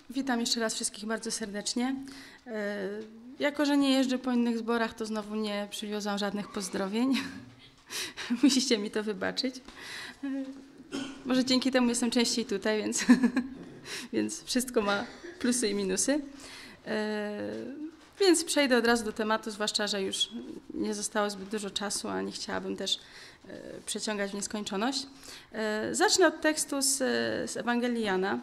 Witam jeszcze raz wszystkich bardzo serdecznie. Jako że nie jeżdżę po innych zborach, to znowu nie przywiozłam żadnych pozdrowień. Musicie mi to wybaczyć. Może dzięki temu jestem częściej tutaj, więc wszystko ma plusy i minusy. Więc przejdę od razu do tematu, zwłaszcza, że już nie zostało zbyt dużo czasu, a nie chciałabym też przeciągać w nieskończoność. Zacznę od tekstu z Ewangelii Jana.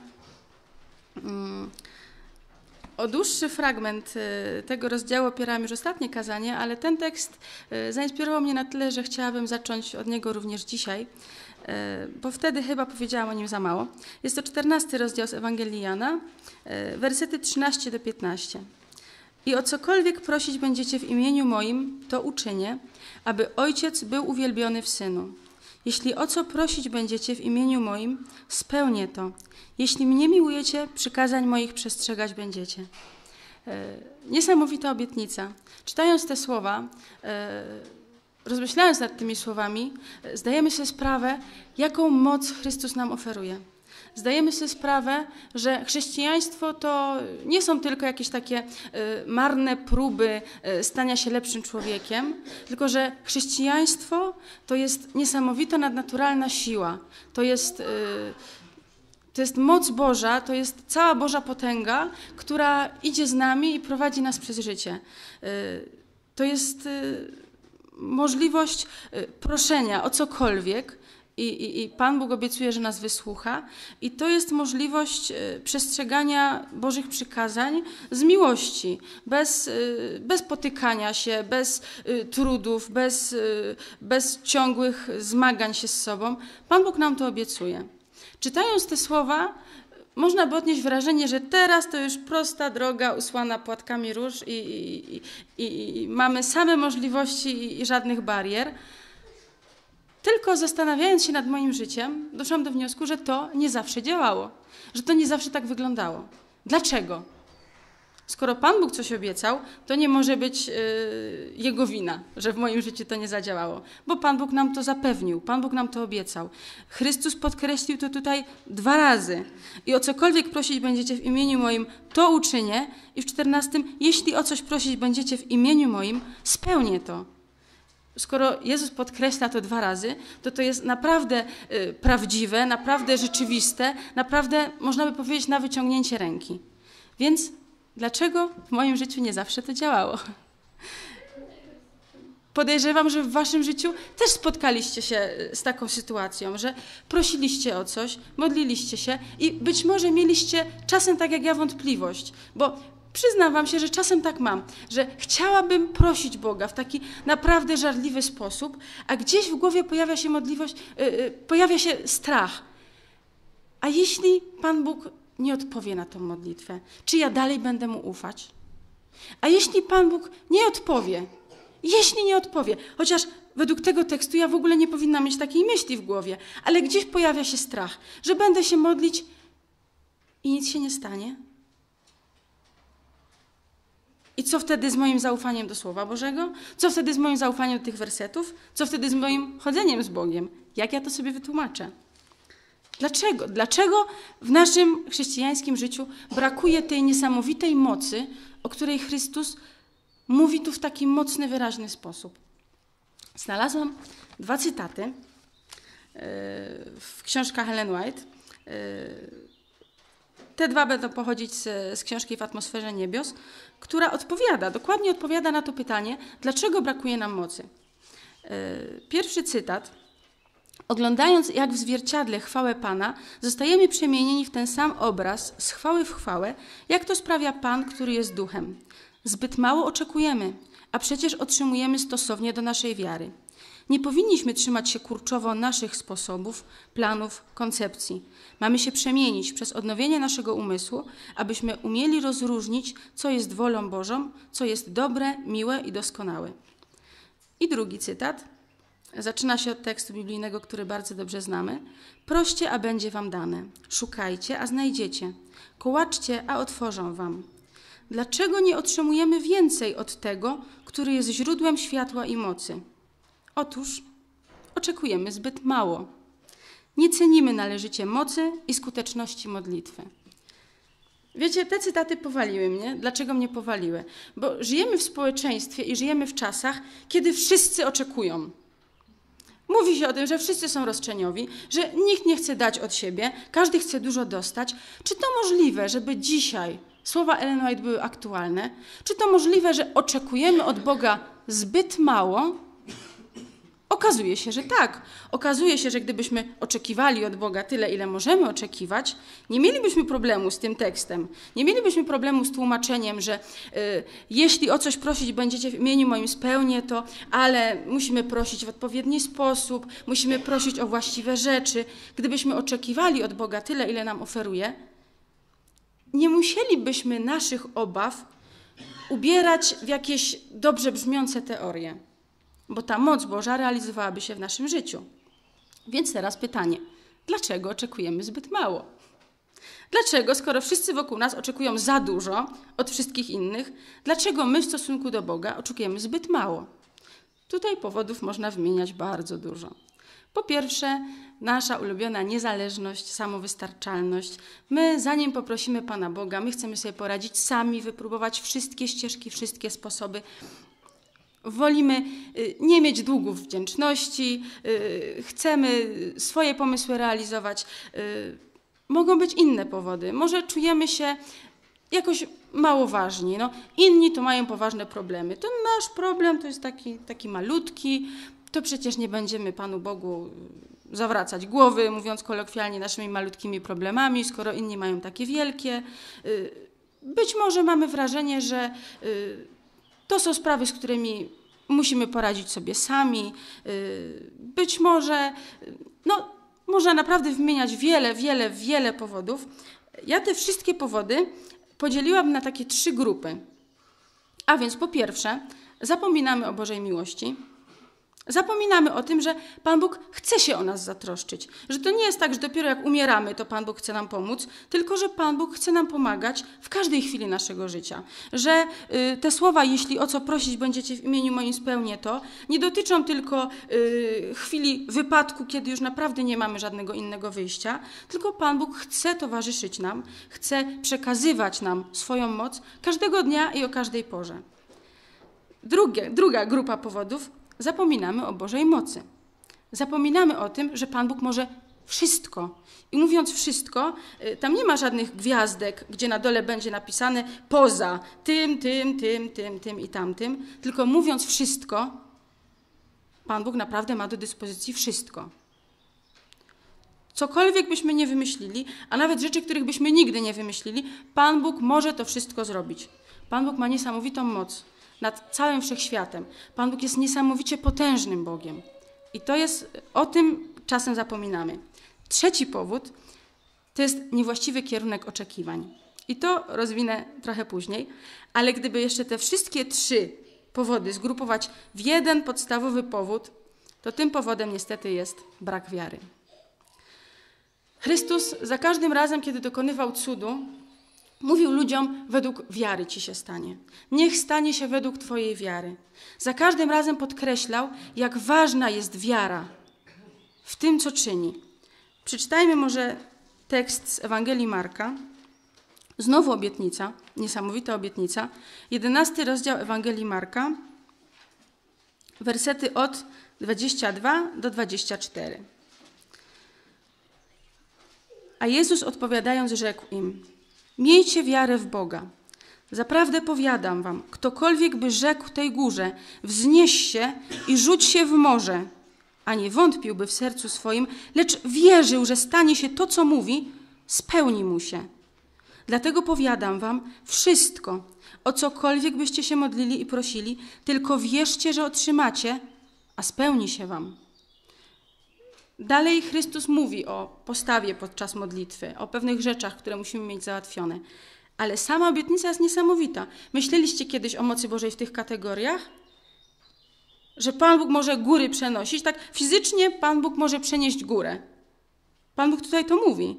O dłuższy fragment tego rozdziału opierałam już ostatnie kazanie, ale ten tekst zainspirował mnie na tyle, że chciałabym zacząć od niego również dzisiaj, bo wtedy chyba powiedziałam o nim za mało. Jest to 14 rozdział z Ewangelii Jana, wersety 13 do 15. I o cokolwiek prosić będziecie w imieniu moim, to uczynię, aby Ojciec był uwielbiony w Synu. Jeśli o co prosić będziecie w imieniu moim, spełnię to. Jeśli mnie miłujecie, przykazań moich przestrzegać będziecie. Niesamowita obietnica. Czytając te słowa, rozmyślając nad tymi słowami, zdajemy sobie sprawę, jaką moc Chrystus nam oferuje. Zdajemy sobie sprawę, że chrześcijaństwo to nie są tylko jakieś takie marne próby stania się lepszym człowiekiem, tylko że chrześcijaństwo to jest niesamowita nadnaturalna siła. To jest moc Boża, to jest cała Boża potęga, która idzie z nami i prowadzi nas przez życie. To jest możliwość proszenia o cokolwiek, i Pan Bóg obiecuje, że nas wysłucha. I to jest możliwość przestrzegania Bożych przykazań z miłości, bez potykania się, bez trudów, bez ciągłych zmagań się z sobą. Pan Bóg nam to obiecuje. Czytając te słowa, można by odnieść wrażenie, że teraz to już prosta droga usłana płatkami róż i mamy same możliwości i żadnych barier. Tylko zastanawiając się nad moim życiem, doszłam do wniosku, że to nie zawsze działało, że to nie zawsze tak wyglądało. Dlaczego? Skoro Pan Bóg coś obiecał, to nie może być Jego wina, że w moim życiu to nie zadziałało, bo Pan Bóg nam to zapewnił, Pan Bóg nam to obiecał. Chrystus podkreślił to tutaj 2 razy. I o cokolwiek prosić będziecie w imieniu moim, to uczynię. I w 14, jeśli o coś prosić będziecie w imieniu moim, spełnię to. Skoro Jezus podkreśla to 2 razy, to jest naprawdę prawdziwe, naprawdę rzeczywiste, naprawdę, można by powiedzieć, na wyciągnięcie ręki. Więc dlaczego w moim życiu nie zawsze to działało? Podejrzewam, że w waszym życiu też spotkaliście się z taką sytuacją, że prosiliście o coś, modliliście się i być może mieliście czasem tak jak ja wątpliwość, bo przyznam wam się, że czasem tak mam, że chciałabym prosić Boga w taki naprawdę żarliwy sposób, a gdzieś w głowie pojawia się strach. A jeśli Pan Bóg nie odpowie na tę modlitwę, czy ja dalej będę Mu ufać? A jeśli Pan Bóg nie odpowie, chociaż według tego tekstu ja w ogóle nie powinnam mieć takiej myśli w głowie, ale gdzieś pojawia się strach, że będę się modlić i nic się nie stanie? I co wtedy z moim zaufaniem do Słowa Bożego? Co wtedy z moim zaufaniem do tych wersetów? Co wtedy z moim chodzeniem z Bogiem? Jak ja to sobie wytłumaczę? Dlaczego? Dlaczego w naszym chrześcijańskim życiu brakuje tej niesamowitej mocy, o której Chrystus mówi tu w taki mocny, wyraźny sposób? Znalazłam 2 cytaty w książkach Ellen White. Te 2 będą pochodzić z książki W atmosferze niebios, która dokładnie odpowiada na to pytanie, dlaczego brakuje nam mocy. Pierwszy cytat. Oglądając jak w zwierciadle chwałę Pana, zostajemy przemienieni w ten sam obraz z chwały w chwałę, jak to sprawia Pan, który jest duchem. Zbyt mało oczekujemy, a przecież otrzymujemy stosownie do naszej wiary. Nie powinniśmy trzymać się kurczowo naszych sposobów, planów, koncepcji. Mamy się przemienić przez odnowienie naszego umysłu, abyśmy umieli rozróżnić, co jest wolą Bożą, co jest dobre, miłe i doskonałe. I drugi cytat. Zaczyna się od tekstu biblijnego, który bardzo dobrze znamy. Proście, a będzie wam dane. Szukajcie, a znajdziecie. Kołaczcie, a otworzą wam. Dlaczego nie otrzymujemy więcej od tego, który jest źródłem światła i mocy? Otóż oczekujemy zbyt mało. Nie cenimy należycie mocy i skuteczności modlitwy. Wiecie, te cytaty powaliły mnie. Dlaczego mnie powaliły? Bo żyjemy w społeczeństwie i żyjemy w czasach, kiedy wszyscy oczekują. Mówi się o tym, że wszyscy są roszczeniowi, że nikt nie chce dać od siebie, każdy chce dużo dostać. Czy to możliwe, żeby dzisiaj słowa Ellen White były aktualne? Czy to możliwe, że oczekujemy od Boga zbyt mało? Okazuje się, że tak. Okazuje się, że gdybyśmy oczekiwali od Boga tyle, ile możemy oczekiwać, nie mielibyśmy problemu z tym tekstem. Nie mielibyśmy problemu z tłumaczeniem, że jeśli o coś prosić będziecie w imieniu moim, spełnię to, ale musimy prosić w odpowiedni sposób, musimy prosić o właściwe rzeczy. Gdybyśmy oczekiwali od Boga tyle, ile nam oferuje, nie musielibyśmy naszych obaw ubierać w jakieś dobrze brzmiące teorie, bo ta moc Boża realizowałaby się w naszym życiu. Więc teraz pytanie, dlaczego oczekujemy zbyt mało? Dlaczego, skoro wszyscy wokół nas oczekują za dużo od wszystkich innych, dlaczego my w stosunku do Boga oczekujemy zbyt mało? Tutaj powodów można wymieniać bardzo dużo. Po pierwsze, nasza ulubiona niezależność, samowystarczalność. My, zanim poprosimy Pana Boga, my chcemy sobie poradzić sami, wypróbować wszystkie ścieżki, wszystkie sposoby. Wolimy nie mieć długów wdzięczności, chcemy swoje pomysły realizować. Mogą być inne powody. Może czujemy się jakoś mało ważni. No, inni to mają poważne problemy. To nasz problem to jest taki malutki. To przecież nie będziemy Panu Bogu zawracać głowy, mówiąc kolokwialnie, naszymi malutkimi problemami, skoro inni mają takie wielkie. Być może mamy wrażenie, że to są sprawy, z którymi musimy poradzić sobie sami. Być może, można naprawdę wymieniać wiele powodów. Ja te wszystkie powody podzieliłabym na takie 3 grupy. A więc po pierwsze, zapominamy o Bożej miłości. Zapominamy o tym, że Pan Bóg chce się o nas zatroszczyć. Że to nie jest tak, że dopiero jak umieramy, to Pan Bóg chce nam pomóc, tylko że Pan Bóg chce nam pomagać w każdej chwili naszego życia. Że te słowa, jeśli o co prosić będziecie w imieniu moim, spełnię to, nie dotyczą tylko chwili wypadku, kiedy już naprawdę nie mamy żadnego innego wyjścia, tylko Pan Bóg chce towarzyszyć nam, chce przekazywać nam swoją moc każdego dnia i o każdej porze. Druga grupa powodów. Zapominamy o Bożej mocy. Zapominamy o tym, że Pan Bóg może wszystko. I mówiąc wszystko, tam nie ma żadnych gwiazdek, gdzie na dole będzie napisane poza tym i tamtym, tylko mówiąc wszystko, Pan Bóg naprawdę ma do dyspozycji wszystko. Cokolwiek byśmy nie wymyślili, a nawet rzeczy, których byśmy nigdy nie wymyślili, Pan Bóg może to wszystko zrobić. Pan Bóg ma niesamowitą moc nad całym wszechświatem. Pan Bóg jest niesamowicie potężnym Bogiem. I o tym czasem zapominamy. Trzeci powód to jest niewłaściwy kierunek oczekiwań. I to rozwinę trochę później, ale gdyby jeszcze te wszystkie 3 powody zgrupować w jeden podstawowy powód, to tym powodem niestety jest brak wiary. Chrystus za każdym razem, kiedy dokonywał cudu, mówił ludziom, według wiary ci się stanie. Niech stanie się według twojej wiary. Za każdym razem podkreślał, jak ważna jest wiara w tym, co czyni. Przeczytajmy może tekst z Ewangelii Marka. Znowu obietnica, niesamowita obietnica. 11 rozdział Ewangelii Marka, wersety od 22 do 24. A Jezus odpowiadając rzekł im: miejcie wiarę w Boga. Zaprawdę powiadam wam, ktokolwiek by rzekł tej górze, wznieś się i rzuć się w morze, a nie wątpiłby w sercu swoim, lecz wierzył, że stanie się to, co mówi, spełni mu się. Dlatego powiadam wam, wszystko, o cokolwiek byście się modlili i prosili, tylko wierzcie, że otrzymacie, a spełni się wam. Dalej Chrystus mówi o postawie podczas modlitwy, o pewnych rzeczach, które musimy mieć załatwione. Ale sama obietnica jest niesamowita. Myśleliście kiedyś o mocy Bożej w tych kategoriach? Że Pan Bóg może góry przenosić? Tak fizycznie Pan Bóg może przenieść górę. Pan Bóg tutaj to mówi.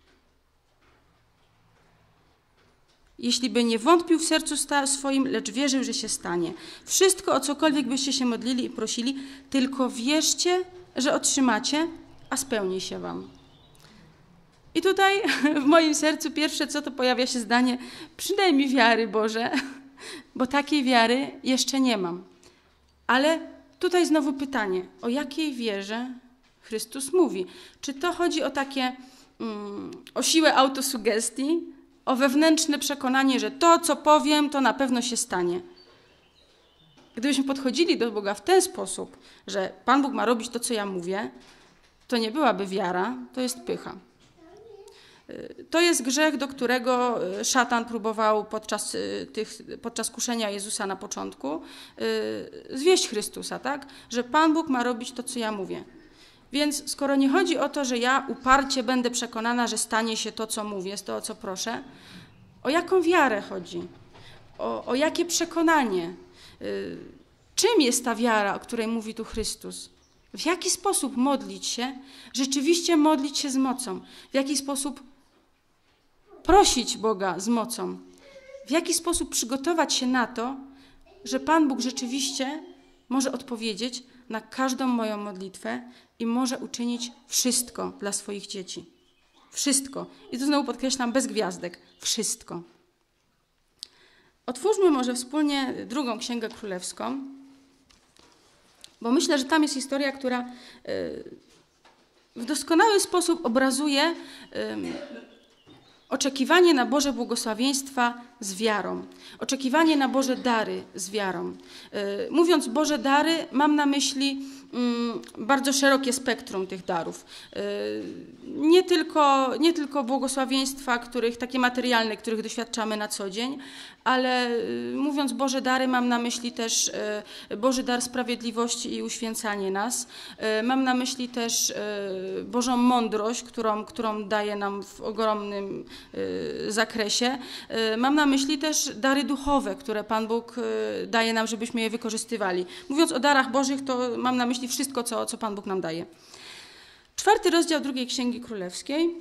Jeśli by nie wątpił w sercu swoim, lecz wierzył, że się stanie. Wszystko, o cokolwiek byście się modlili i prosili, tylko wierzcie, że otrzymacie, a spełni się wam. I tutaj w moim sercu pierwsze co to pojawia się zdanie: przydaj mi wiary, Boże, bo takiej wiary jeszcze nie mam. Ale tutaj znowu pytanie, o jakiej wierze Chrystus mówi? Czy to chodzi o takie, o siłę autosugestii, o wewnętrzne przekonanie, że to, co powiem, to na pewno się stanie? Gdybyśmy podchodzili do Boga w ten sposób, że Pan Bóg ma robić to, co ja mówię, to nie byłaby wiara, to jest pycha. To jest grzech, do którego szatan próbował podczas kuszenia Jezusa na początku zwieść Chrystusa, tak? Że Pan Bóg ma robić to, co ja mówię. Więc skoro nie chodzi o to, że ja uparcie będę przekonana, że stanie się to, co mówię, to, o co proszę, o jaką wiarę chodzi? O jakie przekonanie? Czym jest ta wiara, o której mówi tu Chrystus? W jaki sposób modlić się, rzeczywiście modlić się z mocą? W jaki sposób prosić Boga z mocą? W jaki sposób przygotować się na to, że Pan Bóg rzeczywiście może odpowiedzieć na każdą moją modlitwę i może uczynić wszystko dla swoich dzieci. Wszystko. I tu znowu podkreślam, bez gwiazdek. Wszystko. Otwórzmy może wspólnie 2 Księgę Królewską, bo myślę, że tam jest historia, która w doskonały sposób obrazuje oczekiwanie na Boże błogosławieństwa z wiarą. Oczekiwanie na Boże dary z wiarą. Mówiąc Boże dary, mam na myśli bardzo szerokie spektrum tych darów. Nie tylko błogosławieństwa, takie materialne, których doświadczamy na co dzień, ale mówiąc Boże dary, mam na myśli też Boży dar sprawiedliwości i uświęcanie nas. Mam na myśli też Bożą mądrość, którą daje nam w ogromnym zakresie. Mam na myśli też dary duchowe, które Pan Bóg daje nam, żebyśmy je wykorzystywali. Mówiąc o darach Bożych, to mam na myśli wszystko, co Pan Bóg nam daje. 4 rozdział 2 Księgi Królewskiej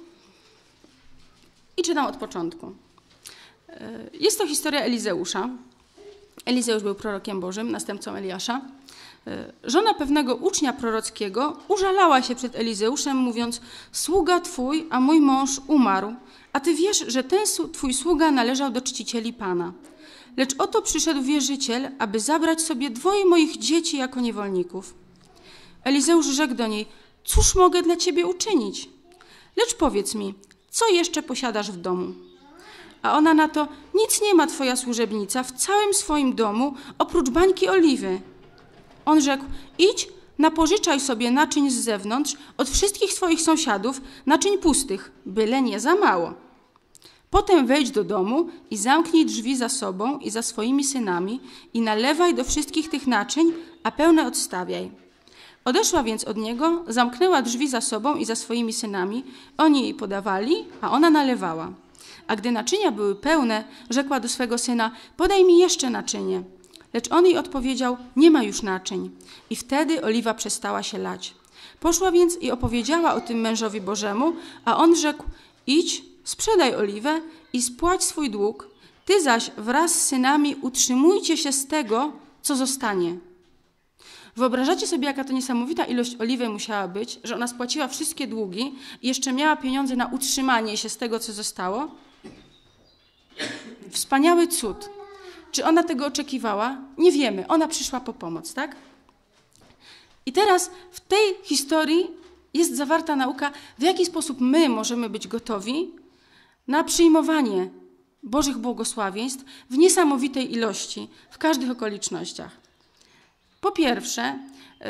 i czytam od początku. Jest to historia Elizeusza. Elizeusz był prorokiem Bożym, następcą Eliasza. Żona pewnego ucznia prorockiego użalała się przed Elizeuszem, mówiąc: sługa twój, a mój mąż umarł, a ty wiesz, że ten twój sługa należał do czcicieli Pana. Lecz oto przyszedł wierzyciel, aby zabrać sobie 2 moich dzieci jako niewolników. Elizeusz rzekł do niej: cóż mogę dla ciebie uczynić? Lecz powiedz mi, co jeszcze posiadasz w domu? A ona na to: nic nie ma twoja służebnica w całym swoim domu, oprócz bańki oliwy. On rzekł: idź, napożyczaj sobie naczyń z zewnątrz od wszystkich swoich sąsiadów, naczyń pustych, byle nie za mało. Potem wejdź do domu i zamknij drzwi za sobą i za swoimi synami i nalewaj do wszystkich tych naczyń, a pełne odstawiaj. Odeszła więc od niego, zamknęła drzwi za sobą i za swoimi synami, oni jej podawali, a ona nalewała. A gdy naczynia były pełne, rzekła do swego syna: podaj mi jeszcze naczynie. Lecz on jej odpowiedział: nie ma już naczyń. I wtedy oliwa przestała się lać. Poszła więc i opowiedziała o tym mężowi Bożemu, a on rzekł: idź, sprzedaj oliwę i spłać swój dług, ty zaś wraz z synami utrzymujcie się z tego, co zostanie. Wyobrażacie sobie, jaka to niesamowita ilość oliwy musiała być, że ona spłaciła wszystkie długi i jeszcze miała pieniądze na utrzymanie się z tego, co zostało? Wspaniały cud. Czy ona tego oczekiwała? Nie wiemy. Ona przyszła po pomoc, tak? I teraz w tej historii jest zawarta nauka, w jaki sposób my możemy być gotowi na przyjmowanie Bożych błogosławieństw w niesamowitej ilości, w każdych okolicznościach. Po pierwsze,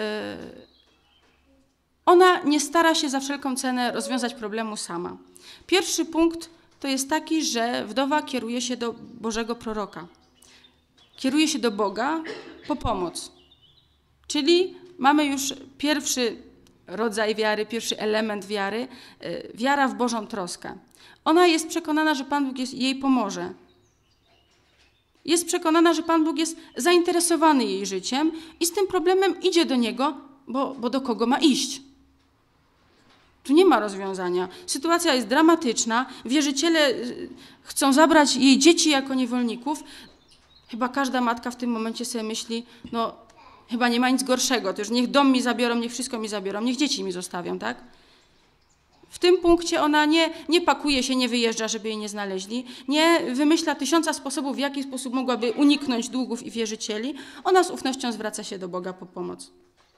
ona nie stara się za wszelką cenę rozwiązać problemu sama. Pierwszy punkt to jest taki, że wdowa kieruje się do Bożego proroka. Kieruje się do Boga po pomoc. Czyli mamy już pierwszy rodzaj wiary, pierwszy element wiary, wiara w Bożą troskę. Ona jest przekonana, że Pan Bóg jej pomoże. Jest przekonana, że Pan Bóg jest zainteresowany jej życiem i z tym problemem idzie do Niego, bo do kogo ma iść? Tu nie ma rozwiązania. Sytuacja jest dramatyczna. Wierzyciele chcą zabrać jej dzieci jako niewolników. Chyba każda matka w tym momencie sobie myśli: no chyba nie ma nic gorszego, to już niech dom mi zabiorą, niech wszystko mi zabiorą, niech dzieci mi zostawią, tak? W tym punkcie ona nie pakuje się, nie wyjeżdża, żeby jej nie znaleźli, nie wymyśla 1000 sposobów, w jaki sposób mogłaby uniknąć długów i wierzycieli. Ona z ufnością zwraca się do Boga po pomoc.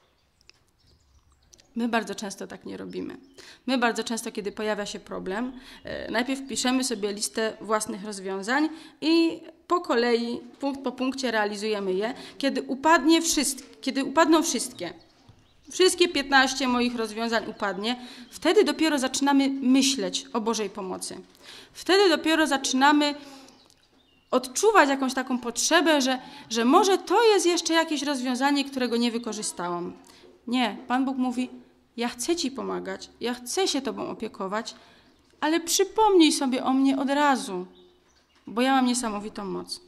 My bardzo często tak nie robimy. My bardzo często, kiedy pojawia się problem, najpierw piszemy sobie listę własnych rozwiązań i po kolei, punkt po punkcie realizujemy je. Kiedy upadną wszystkie 15 moich rozwiązań upadnie, wtedy dopiero zaczynamy myśleć o Bożej pomocy. Wtedy dopiero zaczynamy odczuwać jakąś taką potrzebę, że może to jest jeszcze jakieś rozwiązanie, którego nie wykorzystałam. Nie, Pan Bóg mówi, ja chcę Ci pomagać, ja chcę się Tobą opiekować, ale przypomnij sobie o mnie od razu, bo ja mam niesamowitą moc.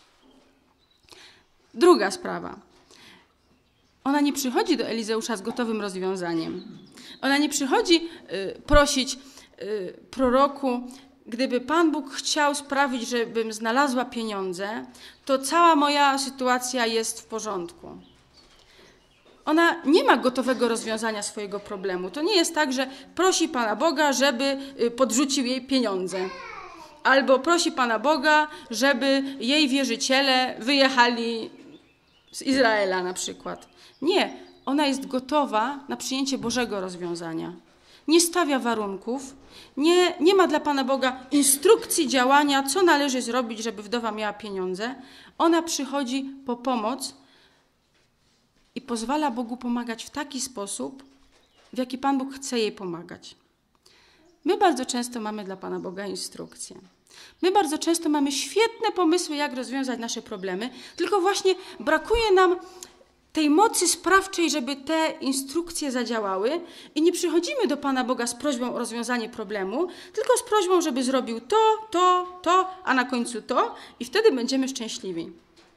Druga sprawa. Ona nie przychodzi do Elizeusza z gotowym rozwiązaniem. Ona nie przychodzi prosić proroku, gdyby Pan Bóg chciał sprawić, żebym znalazła pieniądze, to cała moja sytuacja jest w porządku. Ona nie ma gotowego rozwiązania swojego problemu. To nie jest tak, że prosi Pana Boga, żeby podrzucił jej pieniądze. Albo prosi Pana Boga, żeby jej wierzyciele wyjechali z Izraela na przykład. Nie, ona jest gotowa na przyjęcie Bożego rozwiązania. Nie stawia warunków, nie ma dla Pana Boga instrukcji działania, co należy zrobić, żeby wdowa miała pieniądze. Ona przychodzi po pomoc i pozwala Bogu pomagać w taki sposób, w jaki Pan Bóg chce jej pomagać. My bardzo często mamy dla Pana Boga instrukcje. My bardzo często mamy świetne pomysły, jak rozwiązać nasze problemy, tylko właśnie brakuje nam tej mocy sprawczej, żeby te instrukcje zadziałały i nie przychodzimy do Pana Boga z prośbą o rozwiązanie problemu, tylko z prośbą, żeby zrobił to, a na końcu to i wtedy będziemy szczęśliwi.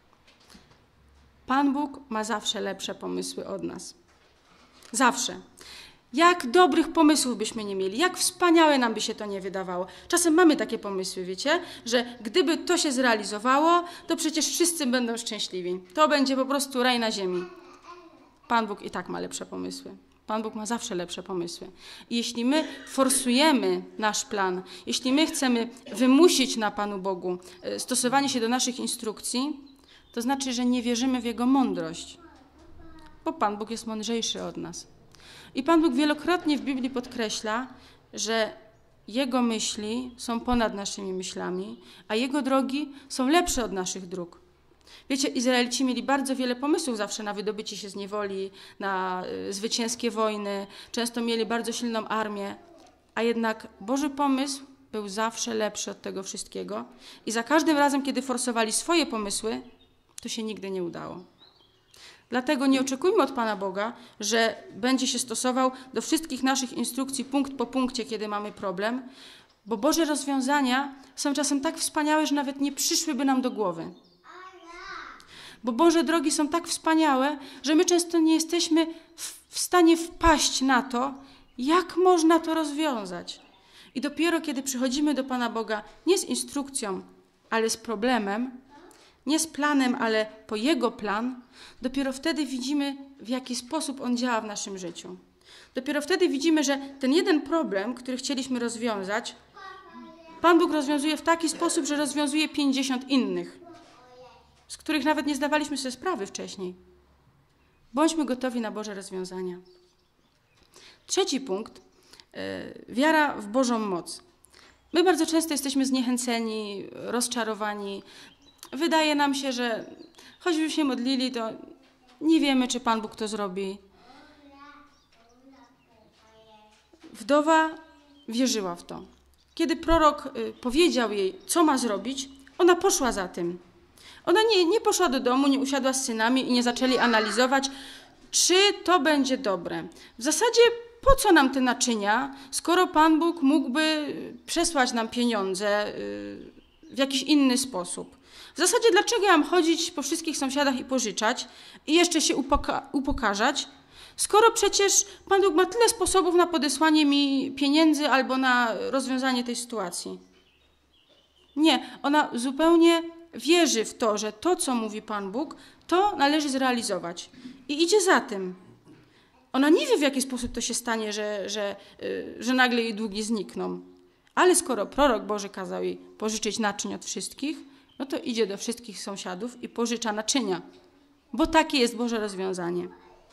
Pan Bóg ma zawsze lepsze pomysły od nas. Zawsze. Jak dobrych pomysłów byśmy nie mieli, jak wspaniałe nam by się to nie wydawało. Czasem mamy takie pomysły, wiecie, że gdyby to się zrealizowało, to przecież wszyscy będą szczęśliwi. To będzie po prostu raj na ziemi. Pan Bóg i tak ma lepsze pomysły. Pan Bóg ma zawsze lepsze pomysły. I jeśli my forsujemy nasz plan, jeśli my chcemy wymusić na Panu Bogu stosowanie się do naszych instrukcji, to znaczy, że nie wierzymy w Jego mądrość, bo Pan Bóg jest mądrzejszy od nas. I Pan Bóg wielokrotnie w Biblii podkreśla, że Jego myśli są ponad naszymi myślami, a Jego drogi są lepsze od naszych dróg. Wiecie, Izraelici mieli bardzo wiele pomysłów zawsze na wydobycie się z niewoli, na zwycięskie wojny, często mieli bardzo silną armię, a jednak Boży pomysł był zawsze lepszy od tego wszystkiego i za każdym razem, kiedy forsowali swoje pomysły, to się nigdy nie udało. Dlatego nie oczekujmy od Pana Boga, że będzie się stosował do wszystkich naszych instrukcji punkt po punkcie, kiedy mamy problem, bo Boże rozwiązania są czasem tak wspaniałe, że nawet nie przyszłyby nam do głowy. Bo Boże drogi są tak wspaniałe, że my często nie jesteśmy w stanie wpaść na to, jak można to rozwiązać. I dopiero kiedy przychodzimy do Pana Boga nie z instrukcją, ale z problemem, nie z planem, ale po Jego plan, dopiero wtedy widzimy, w jaki sposób On działa w naszym życiu. Dopiero wtedy widzimy, że ten jeden problem, który chcieliśmy rozwiązać, Pan Bóg rozwiązuje w taki sposób, że rozwiązuje 50 innych, z których nawet nie zdawaliśmy sobie sprawy wcześniej. Bądźmy gotowi na Boże rozwiązania. Trzeci punkt. Wiara w Bożą moc. My bardzo często jesteśmy zniechęceni, rozczarowani. Wydaje nam się, że choćbyśmy się modlili, to nie wiemy, czy Pan Bóg to zrobi. Wdowa wierzyła w to. Kiedy prorok powiedział jej, co ma zrobić, ona poszła za tym. Ona nie poszła do domu, nie usiadła z synami i nie zaczęli analizować, czy to będzie dobre. W zasadzie po co nam te naczynia, skoro Pan Bóg mógłby przesłać nam pieniądze w jakiś inny sposób. W zasadzie dlaczego ja mam chodzić po wszystkich sąsiadach i pożyczać i jeszcze się upokarzać, skoro przecież Pan Bóg ma tyle sposobów na podesłanie mi pieniędzy albo na rozwiązanie tej sytuacji. Nie, ona zupełnie wierzy w to, że to, co mówi Pan Bóg, to należy zrealizować. I idzie za tym. ona nie wie, w jaki sposób to się stanie, że nagle jej długi znikną. Ale skoro prorok Boży kazał jej pożyczyć naczyń od wszystkich, no to idzie do wszystkich sąsiadów i pożycza naczynia, bo takie jest Boże rozwiązanie.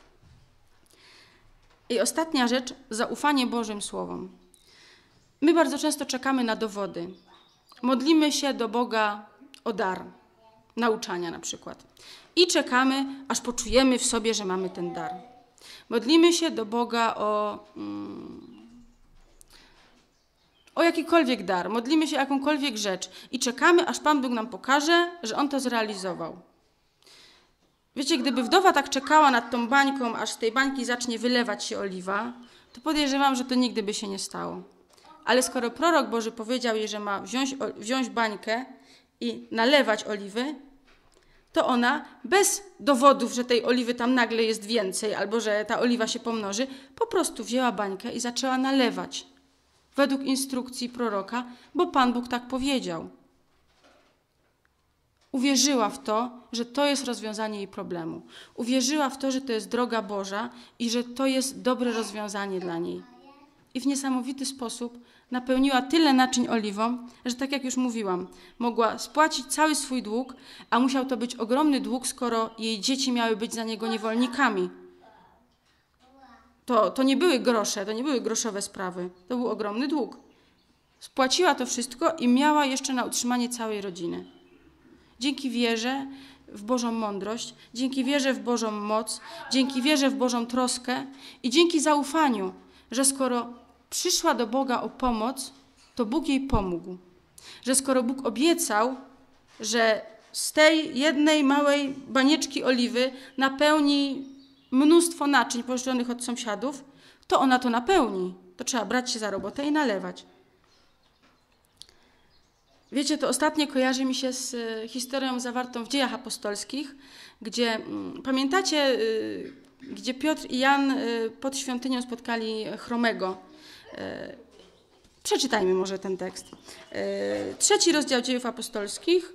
I ostatnia rzecz, zaufanie Bożym Słowom. My bardzo często czekamy na dowody. Modlimy się do Boga o dar, nauczania na przykład. I czekamy, aż poczujemy w sobie, że mamy ten dar. Modlimy się do Boga o jakikolwiek dar, modlimy się o jakąkolwiek rzecz i czekamy, aż Pan Bóg nam pokaże, że On to zrealizował. Wiecie, gdyby wdowa tak czekała nad tą bańką, aż z tej bańki zacznie wylewać się oliwa, to podejrzewam, że to nigdy by się nie stało. Ale skoro prorok Boży powiedział jej, że ma wziąć bańkę i nalewać oliwy, to ona bez dowodów, że tej oliwy tam nagle jest więcej albo że ta oliwa się pomnoży, po prostu wzięła bańkę i zaczęła nalewać według instrukcji proroka, bo Pan Bóg tak powiedział. Uwierzyła w to, że to jest rozwiązanie jej problemu. Uwierzyła w to, że to jest droga Boża i że to jest dobre rozwiązanie dla niej. I w niesamowity sposób napełniła tyle naczyń oliwą, że tak jak już mówiłam, mogła spłacić cały swój dług, a musiał to być ogromny dług, skoro jej dzieci miały być za niego niewolnikami. To nie były grosze, to nie były groszowe sprawy. To był ogromny dług. Spłaciła to wszystko i miała jeszcze na utrzymanie całej rodziny. Dzięki wierze w Bożą mądrość, dzięki wierze w Bożą moc, dzięki wierze w Bożą troskę i dzięki zaufaniu, że skoro przyszła do Boga o pomoc, to Bóg jej pomógł. Że skoro Bóg obiecał, że z tej jednej małej banieczki oliwy napełni mnóstwo naczyń pożyczonych od sąsiadów, to ona to napełni. To trzeba brać się za robotę i nalewać. Wiecie, to ostatnie kojarzy mi się z historią zawartą w Dziejach Apostolskich, gdzie, pamiętacie, gdzie Piotr i Jan pod świątynią spotkali chromego. Przeczytajmy może ten tekst. 3 rozdział Dziejów Apostolskich.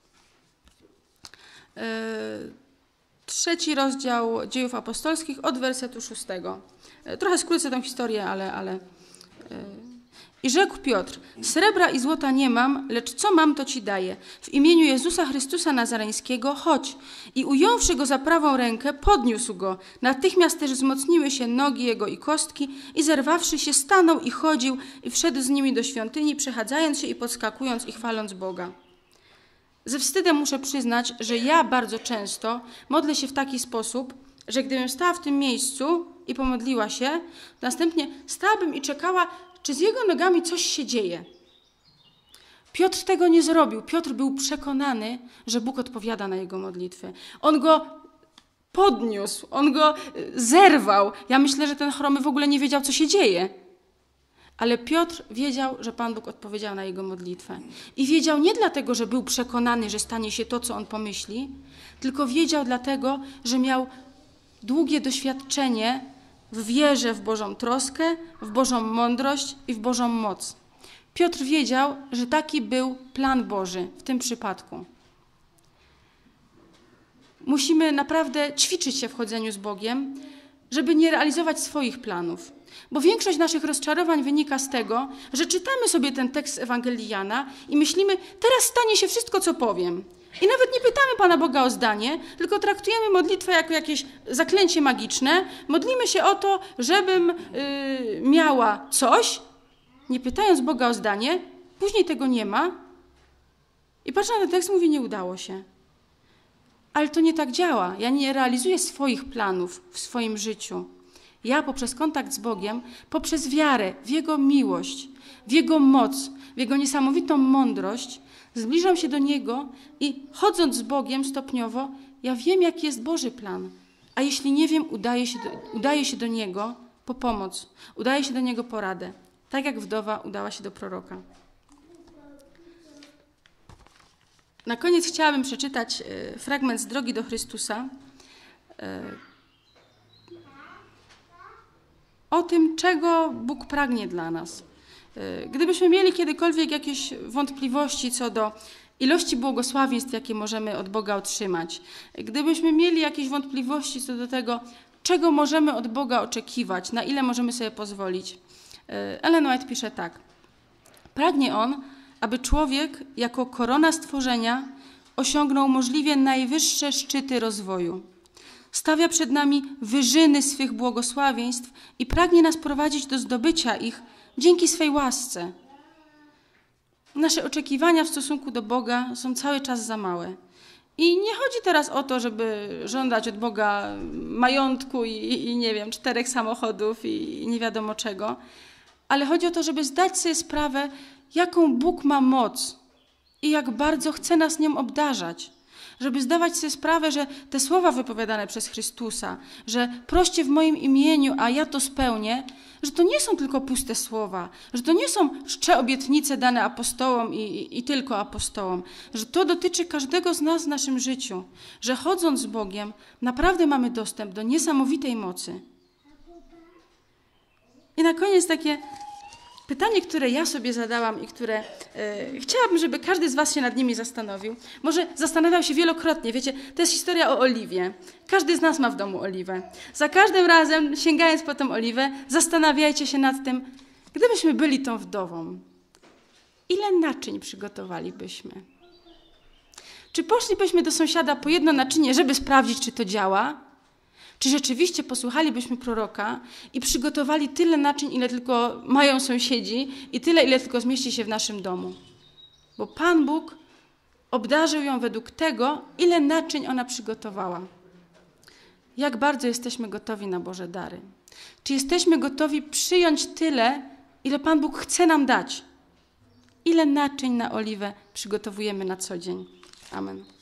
3 rozdział Dziejów Apostolskich od wersetu 6. Trochę skrócę tę historię, ale I rzekł Piotr: srebra i złota nie mam, lecz co mam, to ci daję. W imieniu Jezusa Chrystusa Nazareńskiego chodź. I ująwszy go za prawą rękę, podniósł go. Natychmiast też wzmocniły się nogi jego i kostki i zerwawszy się, stanął i chodził i wszedł z nimi do świątyni, przechadzając się i podskakując i chwaląc Boga. Ze wstydem muszę przyznać, że ja bardzo często modlę się w taki sposób, że gdybym stała w tym miejscu i pomodliła się, to następnie stałabym i czekała, czy z jego nogami coś się dzieje. Piotr tego nie zrobił. Piotr był przekonany, że Bóg odpowiada na jego modlitwy. On go podniósł, on go zerwał. Ja myślę, że ten chromy w ogóle nie wiedział, co się dzieje. Ale Piotr wiedział, że Pan Bóg odpowiedział na jego modlitwę. I wiedział nie dlatego, że był przekonany, że stanie się to, co on pomyśli, tylko wiedział dlatego, że miał długie doświadczenie w wierze w Bożą troskę, w Bożą mądrość i w Bożą moc. Piotr wiedział, że taki był plan Boży w tym przypadku. Musimy naprawdę ćwiczyć się w chodzeniu z Bogiem, żeby nie realizować swoich planów. Bo większość naszych rozczarowań wynika z tego, że czytamy sobie ten tekst Ewangelii Jana i myślimy, teraz stanie się wszystko, co powiem. I nawet nie pytamy Pana Boga o zdanie, tylko traktujemy modlitwę jako jakieś zaklęcie magiczne. Modlimy się o to, żebym miała coś, nie pytając Boga o zdanie, później tego nie ma. I patrzę na ten tekst i mówię, nie udało się. Ale to nie tak działa. Ja nie realizuję swoich planów w swoim życiu. Ja poprzez kontakt z Bogiem, poprzez wiarę w Jego miłość, w Jego moc, w Jego niesamowitą mądrość, zbliżam się do Niego i chodząc z Bogiem stopniowo, ja wiem, jaki jest Boży plan. A jeśli nie wiem, udaję się do Niego po pomoc, udaję się do Niego po radę. Tak jak wdowa udała się do proroka. Na koniec chciałabym przeczytać fragment z Drogi do Chrystusa o tym, czego Bóg pragnie dla nas. Gdybyśmy mieli kiedykolwiek jakieś wątpliwości co do ilości błogosławieństw, jakie możemy od Boga otrzymać, gdybyśmy mieli jakieś wątpliwości co do tego, czego możemy od Boga oczekiwać, na ile możemy sobie pozwolić. Ellen White pisze tak. Pragnie on, aby człowiek jako korona stworzenia osiągnął możliwie najwyższe szczyty rozwoju. Stawia przed nami wyżyny swych błogosławieństw i pragnie nas prowadzić do zdobycia ich dzięki swej łasce. Nasze oczekiwania w stosunku do Boga są cały czas za małe. I nie chodzi teraz o to, żeby żądać od Boga majątku i nie wiem, 4 samochodów i nie wiadomo czego, ale chodzi o to, żeby zdać sobie sprawę, jaką Bóg ma moc i jak bardzo chce nas nią obdarzać. Żeby zdawać sobie sprawę, że te słowa wypowiadane przez Chrystusa, że proście w moim imieniu, a ja to spełnię, że to nie są tylko puste słowa, że to nie są czcze obietnice dane apostołom i tylko apostołom, że to dotyczy każdego z nas w naszym życiu, że chodząc z Bogiem naprawdę mamy dostęp do niesamowitej mocy. I na koniec takie pytanie, które ja sobie zadałam i które chciałabym, żeby każdy z was się nad nimi zastanowił. Może zastanawiał się wielokrotnie. Wiecie, to jest historia o oliwie. Każdy z nas ma w domu oliwę. Za każdym razem, sięgając po tę oliwę, zastanawiajcie się nad tym, gdybyśmy byli tą wdową, ile naczyń przygotowalibyśmy? Czy poszlibyśmy do sąsiada po jedno naczynie, żeby sprawdzić, czy to działa? Czy rzeczywiście posłuchalibyśmy proroka i przygotowali tyle naczyń, ile tylko mają sąsiedzi i tyle, ile tylko zmieści się w naszym domu? Bo Pan Bóg obdarzył ją według tego, ile naczyń ona przygotowała. Jak bardzo jesteśmy gotowi na Boże dary? Czy jesteśmy gotowi przyjąć tyle, ile Pan Bóg chce nam dać? Ile naczyń na oliwę przygotowujemy na co dzień? Amen.